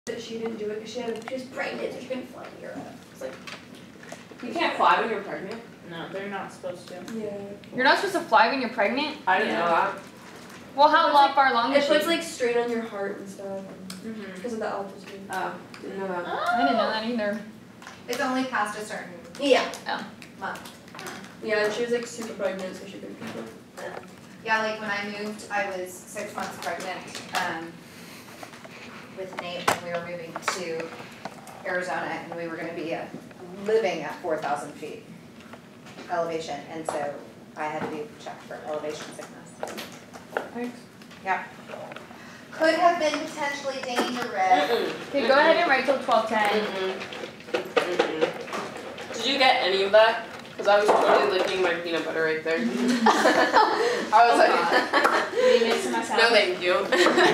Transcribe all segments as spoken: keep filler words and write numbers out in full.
that she didn't do it because she had she was pregnant, so she couldn't fly to Europe. It's like you can't fly when you're pregnant. No, they're not supposed to. Yeah. You're not supposed to fly when you're pregnant? I didn't yeah. know that. Well, how long, like, far along is it she? It puts like strain on your heart and stuff. Mm-hmm. Because of the altitude. Oh, didn't know that. Oh. I didn't know that either. It's only past a certain yeah. Oh. month. Yeah, and she was like super pregnant, so she couldn't people. Yeah, like when I moved, I was six months pregnant um, with Nate, and we were moving to Arizona, and we were going to be uh, living at four thousand feet elevation, and so I had to be checked for elevation sickness. Thanks. Yeah. Could have been potentially dangerous. Mm-mm. Okay, go ahead and write till twelve ten. Mm-mm. Mm-mm. Did you get any of that? Because I was totally licking my peanut butter right there. I was like, Did you mix in my salad? no thank you.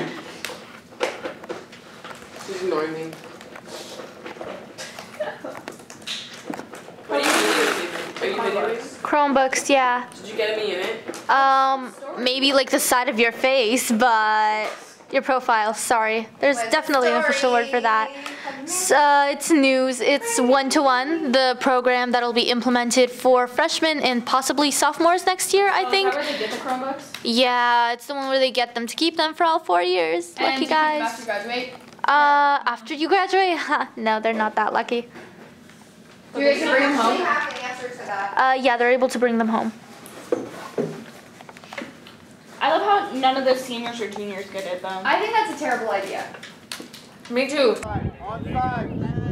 She's ignoring me. What are you doing? Are you videoing? Chromebooks, yeah. Did you get any in it? Um, maybe like the side of your face, but your profile, sorry. There's What's definitely an official word for that. So, uh, it's news. It's one-to-one, the program that'll be implemented for freshmen and possibly sophomores next year, I Oh, think. Is that where they get the Chromebooks? Yeah, it's the one where they get them to keep them for all four years. And Lucky do you keep them guys. after you graduate? Uh, after you graduate? No, they're not that lucky. Do you guys bring them We home? have an answer to that. Uh, yeah, they're able to bring them home. I love how none of the seniors or juniors get it though. I think that's a terrible idea. Me too. On five.